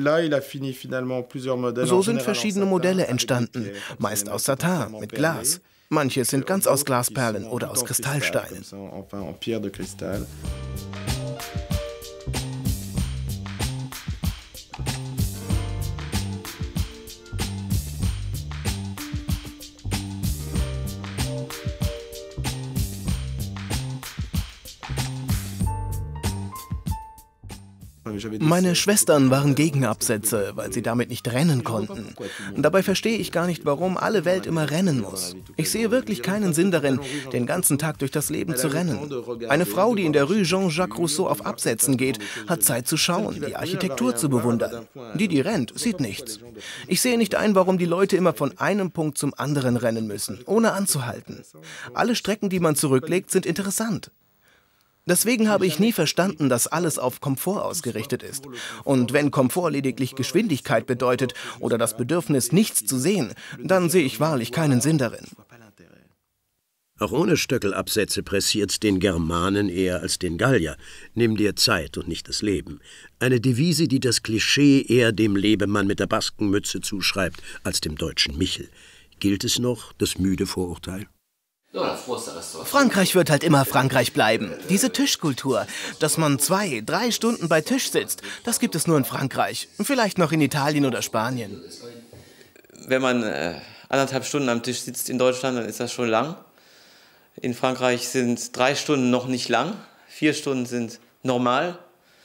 So sind verschiedene Modelle entstanden, meist aus Satin, mit Glas. Manche sind ganz aus Glasperlen oder aus Kristallsteinen. Meine Schwestern waren gegen Absätze, weil sie damit nicht rennen konnten. Dabei verstehe ich gar nicht, warum alle Welt immer rennen muss. Ich sehe wirklich keinen Sinn darin, den ganzen Tag durch das Leben zu rennen. Eine Frau, die in der Rue Jean-Jacques Rousseau auf Absätzen geht, hat Zeit zu schauen, die Architektur zu bewundern. Die rennt, sieht nichts. Ich sehe nicht ein, warum die Leute immer von einem Punkt zum anderen rennen müssen, ohne anzuhalten. Alle Strecken, die man zurücklegt, sind interessant. Deswegen habe ich nie verstanden, dass alles auf Komfort ausgerichtet ist. Und wenn Komfort lediglich Geschwindigkeit bedeutet oder das Bedürfnis, nichts zu sehen, dann sehe ich wahrlich keinen Sinn darin. Auch ohne Stöckelabsätze pressiert's den Germanen eher als den Gallier. Nimm dir Zeit und nicht das Leben. Eine Devise, die das Klischee eher dem Lebemann mit der Baskenmütze zuschreibt, als dem deutschen Michel. Gilt es noch, das müde Vorurteil? Frankreich wird halt immer Frankreich bleiben. Diese Tischkultur, dass man 2, 3 Stunden bei Tisch sitzt, das gibt es nur in Frankreich. Vielleicht noch in Italien oder Spanien. Wenn man 1,5 Stunden am Tisch sitzt in Deutschland, dann ist das schon lang. In Frankreich sind 3 Stunden noch nicht lang, 4 Stunden sind normal.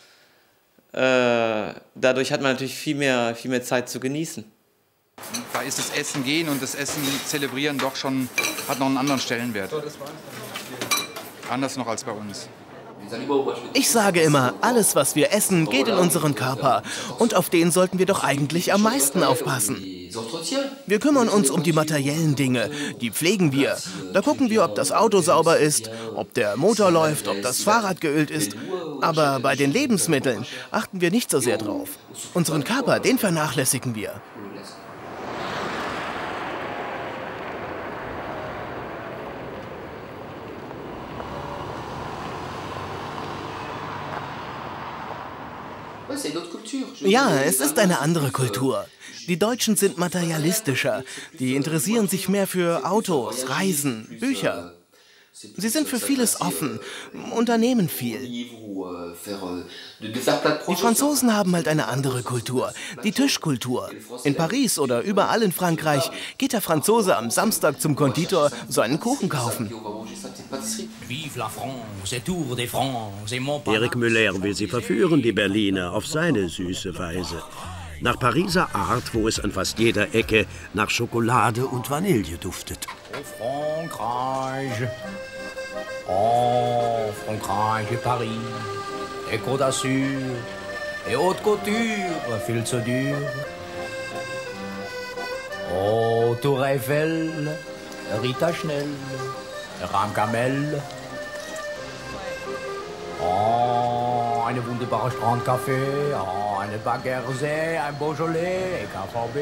Dadurch hat man natürlich viel mehr Zeit zu genießen. Da ist das Essen gehen und das Essen zelebrieren doch schon, hat noch einen anderen Stellenwert. Anders noch als bei uns. Ich sage immer, alles, was wir essen, geht in unseren Körper. Und auf den sollten wir doch eigentlich am meisten aufpassen. Wir kümmern uns um die materiellen Dinge, die pflegen wir. Da gucken wir, ob das Auto sauber ist, ob der Motor läuft, ob das Fahrrad geölt ist. Aber bei den Lebensmitteln achten wir nicht so sehr drauf. Unseren Körper, den vernachlässigen wir. Ja, es ist eine andere Kultur. Die Deutschen sind materialistischer. Die interessieren sich mehr für Autos, Reisen, Bücher. Sie sind für vieles offen, unternehmen viel. Die Franzosen haben halt eine andere Kultur, die Tischkultur. In Paris oder überall in Frankreich geht der Franzose am Samstag zum Konditor seinen Kuchen kaufen. Erik Müller will sie verführen, die Berliner, auf seine süße Weise. Nach Pariser Art, wo es an fast jeder Ecke nach Schokolade und Vanille duftet. Oh, Frankreich et Paris, et Côte d'Azur, et haute couture, viel zu dur. Oh, Tour Eiffel, Rita Schnell, Ramkamel. Oh, eine wunderbare Strandcafé, oh, Eine Baguersee, ein Beaujolais, KVB.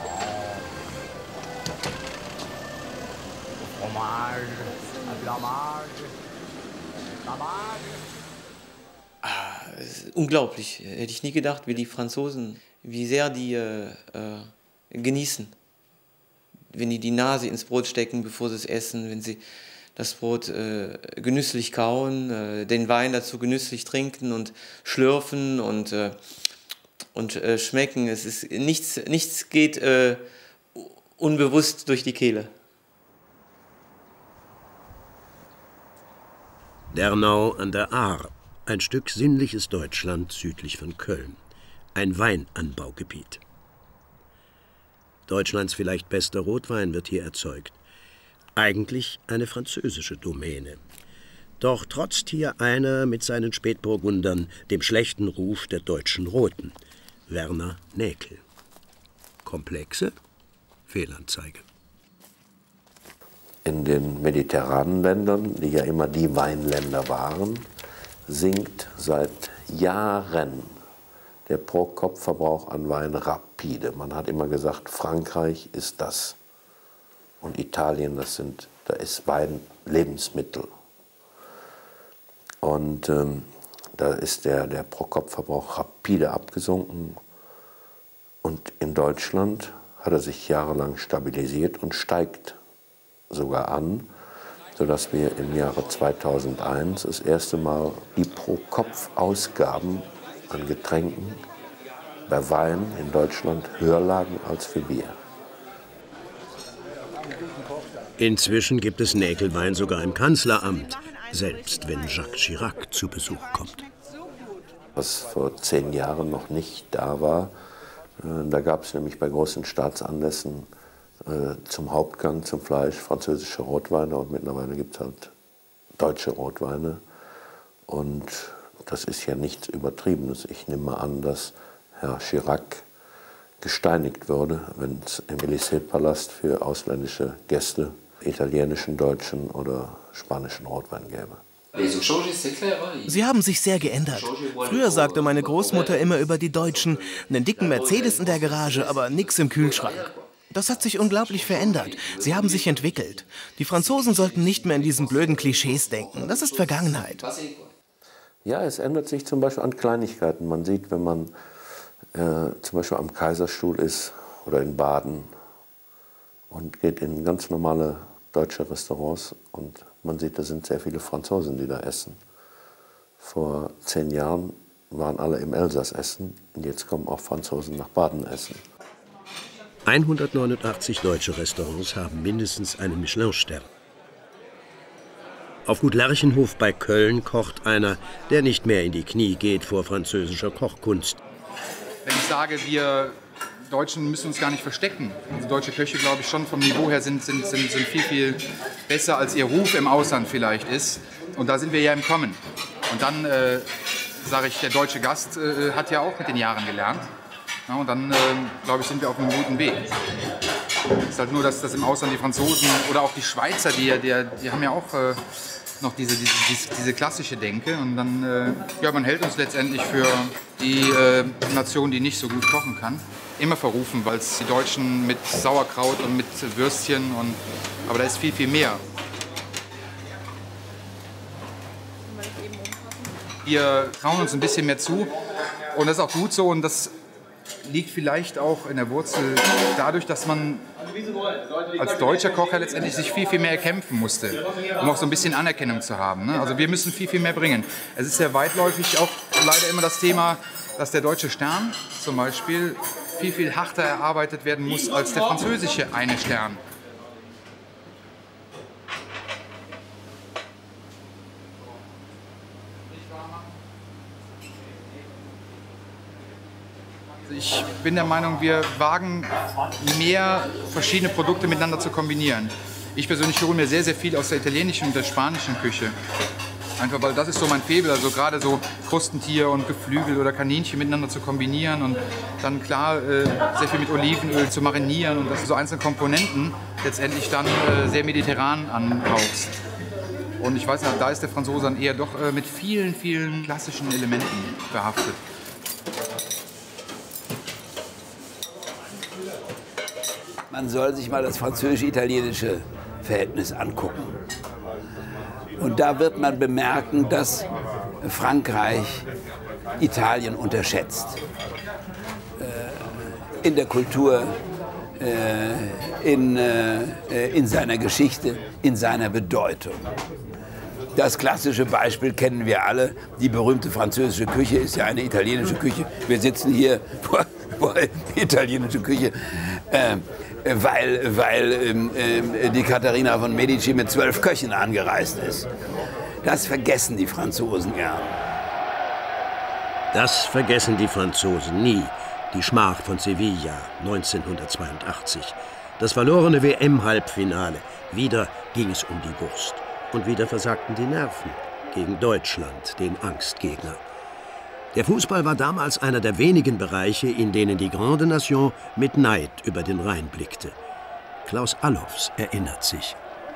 Fromage, ein Blamage, Blamage. Es ist unglaublich. Hätte ich nie gedacht, wie die Franzosen, wie sehr die genießen. Wenn die Nase ins Brot stecken, bevor sie es essen, wenn sie das Brot genüsslich kauen, den Wein dazu genüsslich trinken und schlürfen und schmecken. Es ist, nichts geht unbewusst durch die Kehle. Dernau an der Ahr, ein Stück sinnliches Deutschland südlich von Köln. Ein Weinanbaugebiet. Deutschlands vielleicht bester Rotwein wird hier erzeugt. Eigentlich eine französische Domäne. Doch trotzt hier einer mit seinen Spätburgundern dem schlechten Ruf der deutschen Roten, Werner Näkel. Komplexe Fehlanzeige. In den mediterranen Ländern, die ja immer die Weinländer waren, sinkt seit Jahren der Pro-Kopf-Verbrauch an Wein rapide. Man hat immer gesagt, Frankreich ist das und Italien, da ist Wein Lebensmittel. Und da ist der Pro-Kopf-Verbrauch rapide abgesunken. Und in Deutschland hat er sich jahrelang stabilisiert und steigt sogar an, sodass wir im Jahre 2001 das erste Mal die Pro-Kopf-Ausgaben an Getränken bei Wein in Deutschland höher lagen als für Bier. Inzwischen gibt es Näkelwein sogar im Kanzleramt, selbst wenn Jacques Chirac zu Besuch kommt. Was vor 10 Jahren noch nicht da war, da gab es nämlich bei großen Staatsanlässen zum Hauptgang, zum Fleisch, französische Rotweine und mittlerweile gibt es halt deutsche Rotweine. Und das ist ja nichts Übertriebenes. Ich nehme an, dass Herr Chirac gesteinigt würde, wenn es im Élysée-Palast für ausländische Gäste italienischen, deutschen oder spanischen Rotwein gäbe. Sie haben sich sehr geändert. Früher sagte meine Großmutter immer über die Deutschen, einen dicken Mercedes in der Garage, aber nix im Kühlschrank. Das hat sich unglaublich verändert. Sie haben sich entwickelt. Die Franzosen sollten nicht mehr in diesen blöden Klischees denken. Das ist Vergangenheit. Ja, es ändert sich zum Beispiel an Kleinigkeiten. Man sieht, wenn man zum Beispiel am Kaiserstuhl ist oder in Baden und geht in ganz normale deutsche Restaurants und man sieht, da sind sehr viele Franzosen, die da essen. Vor 10 Jahren waren alle im Elsass essen und jetzt kommen auch Franzosen nach Baden essen. 189 deutsche Restaurants haben mindestens einen Michelin-Stern. Auf Gut Lerchenhof bei Köln kocht einer, der nicht mehr in die Knie geht vor französischer Kochkunst. Wenn ich sage, wir Deutschen müssen uns gar nicht verstecken. Also deutsche Köche, glaube ich, schon vom Niveau her sind viel, viel besser, als ihr Ruf im Ausland vielleicht ist. Und da sind wir ja im Kommen. Und dann, sage ich, der deutsche Gast hat ja auch mit den Jahren gelernt. Ja, und dann, glaube ich, sind wir auf einem guten Weg. Es ist halt nur, dass im Ausland die Franzosen oder auch die Schweizer, die haben ja auch noch diese klassische Denke. Und dann, ja, man hält uns letztendlich für die Nation, die nicht so gut kochen kann. Immer verrufen, weil es die Deutschen mit Sauerkraut und mit Würstchen und, aber da ist viel, viel mehr. Wir trauen uns ein bisschen mehr zu und das ist auch gut so und das liegt vielleicht auch in der Wurzel dadurch, dass man als deutscher Koch ja letztendlich sich viel, viel mehr erkämpfen musste, um auch so ein bisschen Anerkennung zu haben. Ne? Also wir müssen viel, viel mehr bringen. Es ist sehr weitläufig auch leider immer das Thema, dass der deutsche Stern zum Beispiel viel, viel härter erarbeitet werden muss als der französische eine Stern. Ich bin der Meinung, wir wagen mehr verschiedene Produkte miteinander zu kombinieren. Ich persönlich hole mir sehr, sehr viel aus der italienischen und der spanischen Küche. Einfach weil das ist so mein Faible, also gerade so Krustentier und Geflügel oder Kaninchen miteinander zu kombinieren und dann klar sehr viel mit Olivenöl zu marinieren und dass du so einzelne Komponenten letztendlich dann sehr mediterran anhauchst. Und ich weiß nicht, da ist der Franzose dann eher doch mit vielen, vielen klassischen Elementen behaftet. Man soll sich mal das französisch-italienische Verhältnis angucken. Und da wird man bemerken, dass Frankreich Italien unterschätzt. In der Kultur, in seiner Geschichte, in seiner Bedeutung. Das klassische Beispiel kennen wir alle. Die berühmte französische Küche ist ja eine italienische Küche. Wir sitzen hier vor italienische Küche, weil die Katharina von Medici mit 12 Köchen angereist ist. Das vergessen die Franzosen gern. Das vergessen die Franzosen nie. Die Schmach von Sevilla 1982. Das verlorene WM-Halbfinale. Wieder ging es um die Wurst. Und wieder versagten die Nerven gegen Deutschland, den Angstgegner. Der Fußball war damals einer der wenigen Bereiche, in denen die Grande Nation mit Neid über den Rhein blickte. Klaus Allofs erinnert sich.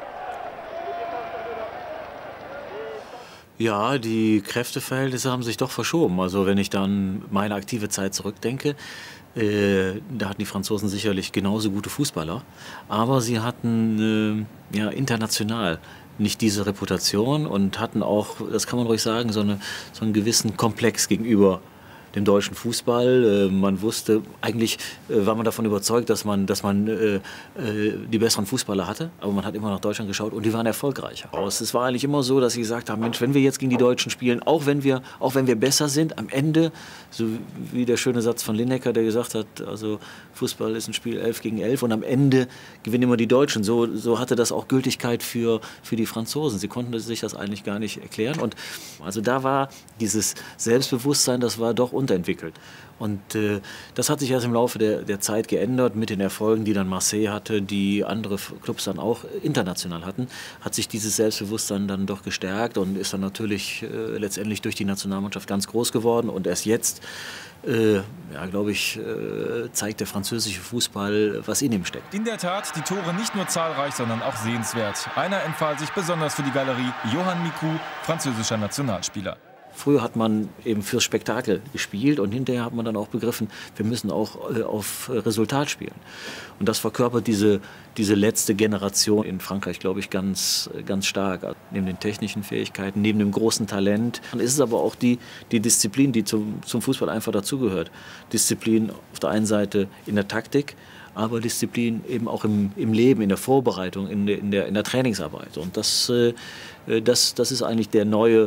Ja, die Kräfteverhältnisse haben sich doch verschoben. Also wenn ich dann meine aktive Zeit zurückdenke, da hatten die Franzosen sicherlich genauso gute Fußballer, aber sie hatten ja, international nicht diese Reputation und hatten auch, das kann man ruhig sagen, so einen gewissen Komplex gegenüber dem deutschen Fußball. Man wusste, eigentlich war man davon überzeugt, dass man die besseren Fußballer hatte, aber man hat immer nach Deutschland geschaut und die waren erfolgreicher. Es war eigentlich immer so, dass sie gesagt haben, Mensch, wenn wir jetzt gegen die Deutschen spielen, auch wenn wir besser sind, am Ende, so wie der schöne Satz von Lineker, der gesagt hat, also Fußball ist ein Spiel 11 gegen 11 und am Ende gewinnen immer die Deutschen. So hatte das auch Gültigkeit für die Franzosen. Sie konnten sich das eigentlich gar nicht erklären und also da war dieses Selbstbewusstsein, das war doch unterentwickelt. Und das hat sich erst im Laufe der Zeit geändert mit den Erfolgen, die dann Marseille hatte, die andere Clubs dann auch international hatten, hat sich dieses Selbstbewusstsein dann doch gestärkt und ist dann natürlich letztendlich durch die Nationalmannschaft ganz groß geworden. Und erst jetzt, ja, glaube ich, zeigt der französische Fußball, was in ihm steckt. In der Tat, die Tore nicht nur zahlreich, sondern auch sehenswert. Einer empfahl sich besonders für die Galerie, Johan Micoud, französischer Nationalspieler. Früher hat man eben fürs Spektakel gespielt und hinterher hat man dann auch begriffen, wir müssen auch auf Resultat spielen. Und das verkörpert diese letzte Generation in Frankreich, glaube ich, ganz, ganz stark. Neben den technischen Fähigkeiten, neben dem großen Talent. Dann ist es aber auch die Disziplin, die zum Fußball einfach dazugehört. Disziplin auf der einen Seite in der Taktik, aber Disziplin eben auch im Leben, in der Vorbereitung, in der Trainingsarbeit. Und das ist eigentlich der neue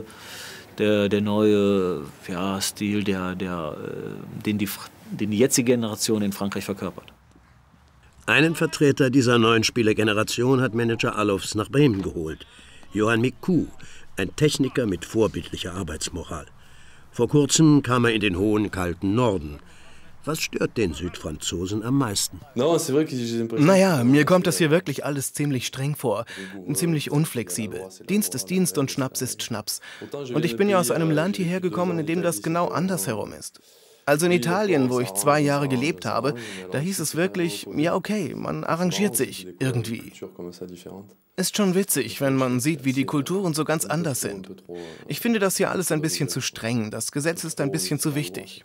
ja, Stil, den die jetzige Generation in Frankreich verkörpert. Einen Vertreter dieser neuen Spielergeneration hat Manager Allofs nach Bremen geholt. Johan Micoud, ein Techniker mit vorbildlicher Arbeitsmoral. Vor kurzem kam er in den hohen, kalten Norden. Was stört den Südfranzosen am meisten? Naja, mir kommt das hier wirklich alles ziemlich streng vor. Ziemlich unflexibel. Dienst ist Dienst und Schnaps ist Schnaps. Und ich bin ja aus einem Land hierher gekommen, in dem das genau andersherum ist. Also in Italien, wo ich 2 Jahre gelebt habe, da hieß es wirklich, ja okay, man arrangiert sich irgendwie. Ist schon witzig, wenn man sieht, wie die Kulturen so ganz anders sind. Ich finde das hier alles ein bisschen zu streng. Das Gesetz ist ein bisschen zu wichtig.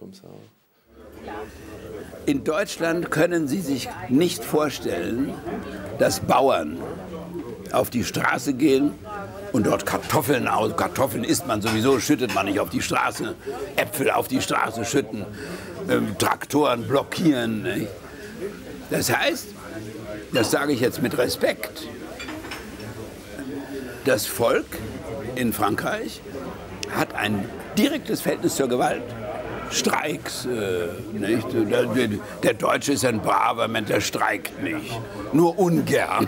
In Deutschland können Sie sich nicht vorstellen, dass Bauern auf die Straße gehen und dort Kartoffeln isst man sowieso, schüttet man nicht auf die Straße, Äpfel auf die Straße schütten, Traktoren blockieren. Nicht? Das heißt, das sage ich jetzt mit Respekt, das Volk in Frankreich hat ein direktes Verhältnis zur Gewalt. Streiks, nicht? Der Deutsche ist ein braver Mensch, der streikt nicht. Nur ungern.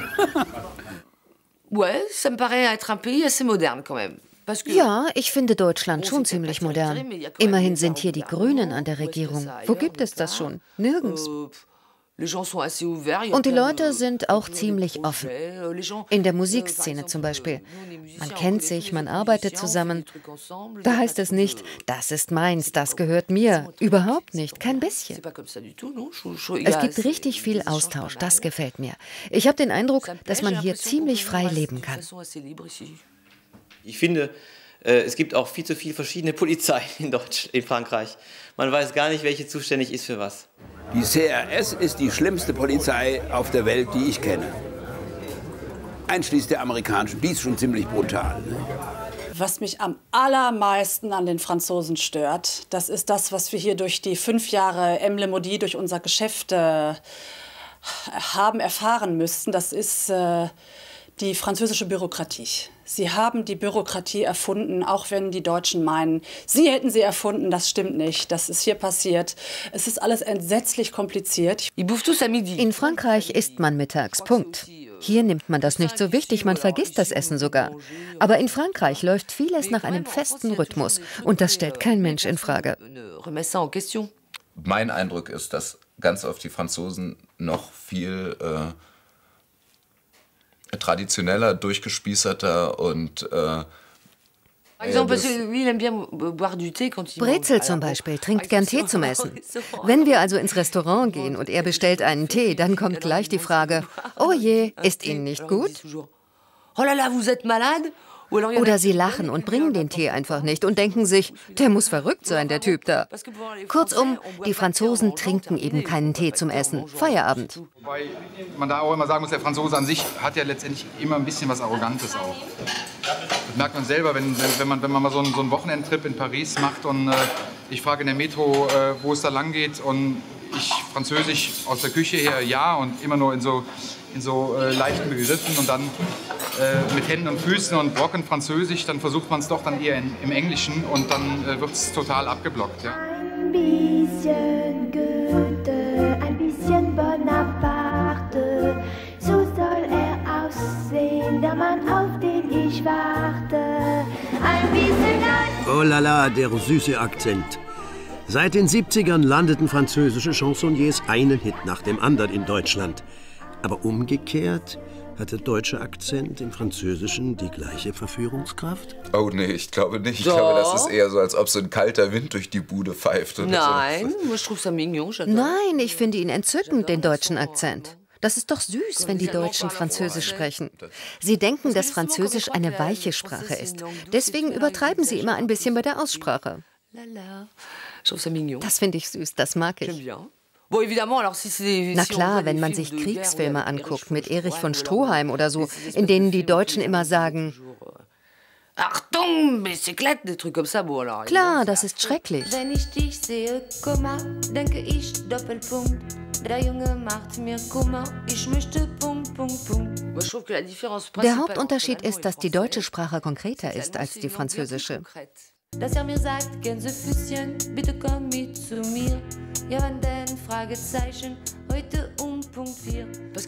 Ja, ich finde Deutschland schon ziemlich modern. Immerhin sind hier die Grünen an der Regierung. Wo gibt es das schon? Nirgends. Und die Leute sind auch ziemlich offen. In der Musikszene zum Beispiel. Man kennt sich, man arbeitet zusammen. Da heißt es nicht, das ist meins, das gehört mir. Überhaupt nicht, kein bisschen. Es gibt richtig viel Austausch, das gefällt mir. Ich habe den Eindruck, dass man hier ziemlich frei leben kann. Ich finde, Es gibt auch viel zu viel verschiedene Polizei in Frankreich. Man weiß gar nicht, welche zuständig ist für was. Die CRS ist die schlimmste Polizei auf der Welt, die ich kenne. Einschließlich der amerikanischen. Die ist schon ziemlich brutal. Ne? Was mich am allermeisten an den Franzosen stört, das ist das, was wir hier durch die 5 Jahre Emle-Modi, durch unser Geschäft haben erfahren müssten. Das ist die französische Bürokratie. Sie haben die Bürokratie erfunden, auch wenn die Deutschen meinen, sie hätten sie erfunden. Das stimmt nicht. Das ist hier passiert. Es ist alles entsetzlich kompliziert. In Frankreich isst man mittags, Punkt. Hier nimmt man das nicht so wichtig, man vergisst das Essen sogar. Aber in Frankreich läuft vieles nach einem festen Rhythmus. Und das stellt kein Mensch in Frage. Mein Eindruck ist, dass ganz oft die Franzosen noch viel traditioneller, durchgespießerter und Brezel zum Beispiel trinkt gern Tee zum Essen. Wenn wir also ins Restaurant gehen und er bestellt einen Tee, dann kommt gleich die Frage, oh je, ist Ihnen nicht gut? Oder sie lachen und bringen den Tee einfach nicht und denken sich, der muss verrückt sein, der Typ da. Kurzum, die Franzosen trinken eben keinen Tee zum Essen. Feierabend. Wobei man da auch immer sagen muss, der Franzose an sich hat ja letztendlich immer ein bisschen was Arrogantes auch. Das merkt man selber, wenn man mal so einen Wochenendtrip in Paris macht und ich frage in der Metro, wo es da lang geht und ich Französisch aus der Küche her ja und immer nur in so leichten Begriffen und dann mit Händen und Füßen und Brocken Französisch, dann versucht man es doch dann eher im Englischen und dann wird es total abgeblockt. Ja. Ein bisschen Goethe, ein bisschen Bonaparte, so soll er aussehen, der Mann, auf den ich warte. Ein bisschen Oh la la, der süße Akzent. Seit den 70ern landeten französische Chansonniers einen Hit nach dem anderen in Deutschland. Aber umgekehrt hat der deutsche Akzent im Französischen die gleiche Verführungskraft? Oh nee, ich glaube nicht. Ich glaube, das ist eher so, als ob so ein kalter Wind durch die Bude pfeift. Oder Nein, Nein, ich finde ihn entzückend, den deutschen Akzent. Das ist doch süß, wenn die Deutschen Französisch sprechen. Sie denken, dass Französisch eine weiche Sprache ist. Deswegen übertreiben sie immer ein bisschen bei der Aussprache. Das finde ich süß, das mag ich. Na klar, wenn man sich Kriegsfilme anguckt mit Erich von Stroheim oder so, in denen die Deutschen immer sagen, Achtung, Bicyclette, klar, das ist schrecklich. Wenn ich dich sehe, Kummer, denke ich Doppelpunkt. Der Junge macht mir Kummer, ich möchte Punkt, Punkt, Punkt. Der Hauptunterschied ist, dass die deutsche Sprache konkreter ist als die französische. Dass mir sagt, Gänsefüßchen, bitte komm mit zu mir. Ja, wann denn? Fragezeichen, heute Punkt 4.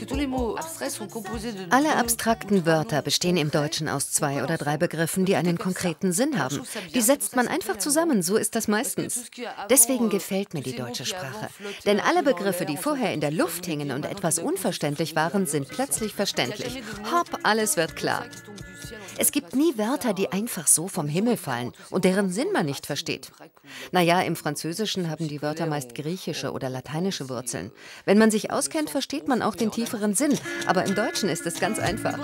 Alle abstrakten Wörter bestehen im Deutschen aus 2 oder 3 Begriffen, die einen konkreten Sinn haben. Die setzt man einfach zusammen, so ist das meistens. Deswegen gefällt mir die deutsche Sprache. Denn alle Begriffe, die vorher in der Luft hingen und etwas unverständlich waren, sind plötzlich verständlich. Hopp, alles wird klar. Es gibt nie Wörter, die einfach so vom Himmel fallen und deren Sinn man nicht versteht. Naja, im Französischen haben die Wörter meist griechische oder lateinische Wurzeln. Wenn man sich auskennt, versteht man auch den tieferen Sinn. Aber im Deutschen ist es ganz einfach.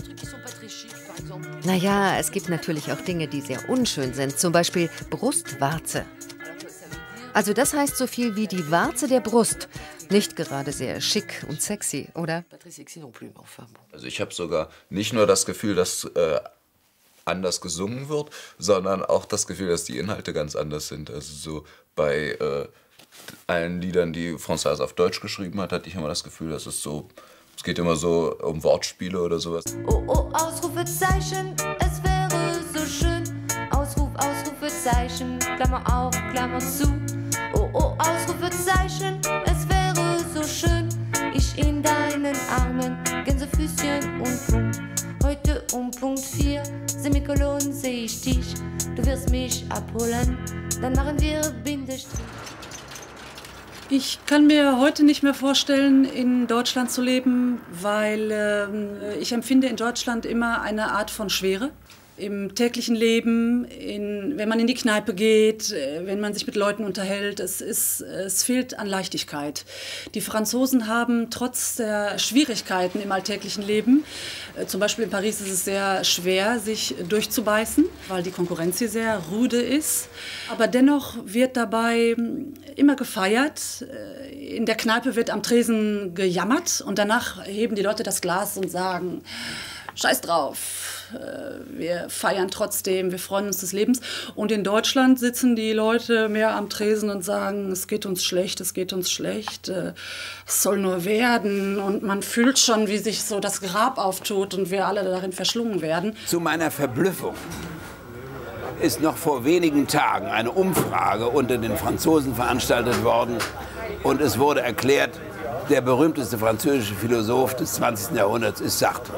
Naja, es gibt natürlich auch Dinge, die sehr unschön sind. Zum Beispiel Brustwarze. Also das heißt so viel wie die Warze der Brust. Nicht gerade sehr schick und sexy, oder? Also ich habe sogar nicht nur das Gefühl, dass anders gesungen wird, sondern auch das Gefühl, dass die Inhalte ganz anders sind. Also so bei allen Liedern, die Françoise auf Deutsch geschrieben hat, hatte ich immer das Gefühl, dass es geht immer so um Wortspiele oder sowas. Oh, oh, Ausrufezeichen, es wäre so schön. Ausruf, Ausrufezeichen, Klammer auf, Klammer zu. Oh, oh, Ausrufezeichen, es wäre so schön. Ich in deinen Armen, Gänsefüßchen und Punkt. Heute Punkt 4, Semikolon seh ich dich. Du wirst mich abholen, dann machen wir Bindestrich. Ich kann mir heute nicht mehr vorstellen, in Deutschland zu leben, weil ich empfinde in Deutschland immer eine Art von Schwere. im täglichen Leben, wenn man in die Kneipe geht, wenn man sich mit Leuten unterhält. Es fehlt an Leichtigkeit. Die Franzosen haben trotz der Schwierigkeiten im alltäglichen Leben, zum Beispiel in Paris ist es sehr schwer, sich durchzubeißen, weil die Konkurrenz hier sehr rüde ist. Aber dennoch wird dabei immer gefeiert. In der Kneipe wird am Tresen gejammert und danach heben die Leute das Glas und sagen, Scheiß drauf. Wir feiern trotzdem, wir freuen uns des Lebens. Und in Deutschland sitzen die Leute mehr am Tresen und sagen, es geht uns schlecht, es geht uns schlecht, es soll nur werden. Und man fühlt schon, wie sich so das Grab auftut und wir alle darin verschlungen werden. Zu meiner Verblüffung ist noch vor wenigen Tagen eine Umfrage unter den Franzosen veranstaltet worden. Und es wurde erklärt, der berühmteste französische Philosoph des 20. Jahrhunderts ist Sartre.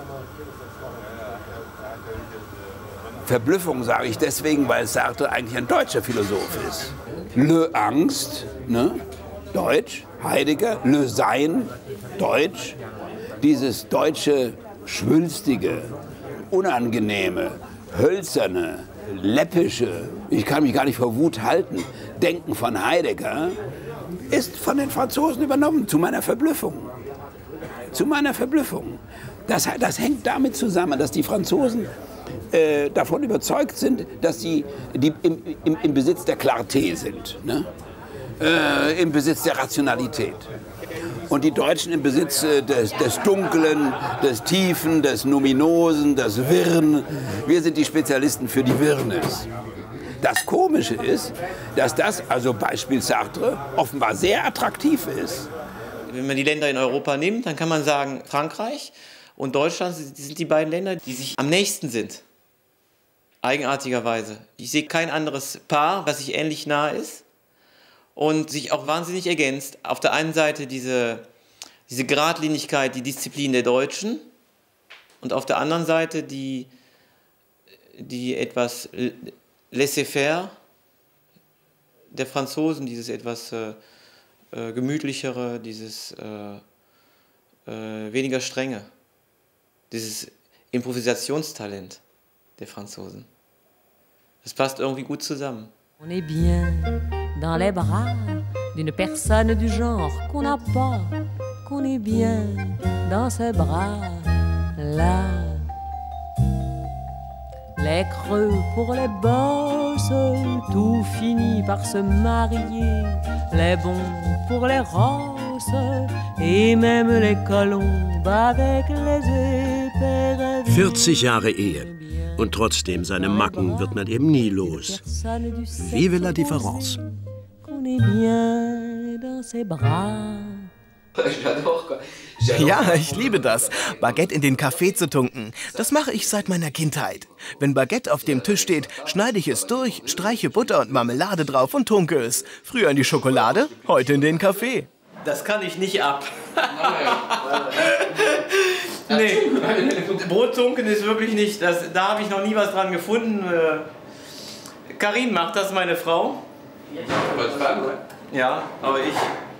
Verblüffung sage ich deswegen, weil Sartre eigentlich ein deutscher Philosoph ist. Le Angst, ne? Deutsch, Heidegger, Le Sein, Deutsch. Dieses deutsche, schwülstige, unangenehme, hölzerne, läppische, ich kann mich gar nicht vor Wut halten, Denken von Heidegger, ist von den Franzosen übernommen, zu meiner Verblüffung. Zu meiner Verblüffung. Das hängt damit zusammen, dass die Franzosen davon überzeugt sind, dass sie im Besitz der Clarté sind, ne? Im Besitz der Rationalität. Und die Deutschen im Besitz des Dunklen, des Tiefen, des Numinosen, des Wirren. Wir sind die Spezialisten für die Wirrnis. Das Komische ist, dass das, also Beispiel Sartre, offenbar sehr attraktiv ist. Wenn man die Länder in Europa nimmt, dann kann man sagen, Frankreich und Deutschland sind die beiden Länder, die sich am nächsten sind. Eigenartigerweise. Ich sehe kein anderes Paar, was sich ähnlich nahe ist und sich auch wahnsinnig ergänzt. Auf der einen Seite diese Geradlinigkeit, die Disziplin der Deutschen und auf der anderen Seite die etwas laissez-faire der Franzosen, dieses etwas gemütlichere, dieses weniger strenge, dieses Improvisationstalent der Franzosen. Das passt irgendwie gut zusammen. On est bien dans les bras d'une personne du genre qu'on n'a pas, qu'on est bien dans ses bras-là. Les creux pour les bosses, tout finit par se marier. Les bons pour les rosses et même les colombes avec les épées. 40 Jahre Ehe. Und trotzdem, seine Macken wird man eben nie los. Vive la différence. Ja, ich liebe das. Baguette in den Kaffee zu tunken. Das mache ich seit meiner Kindheit. Wenn Baguette auf dem Tisch steht, schneide ich es durch, streiche Butter und Marmelade drauf und tunke es. Früher in die Schokolade, heute in den Kaffee. Das kann ich nicht ab. Nee, Brot tunken ist wirklich nicht, da habe ich noch nie was dran gefunden. Karin macht das, meine Frau. Ja, aber ich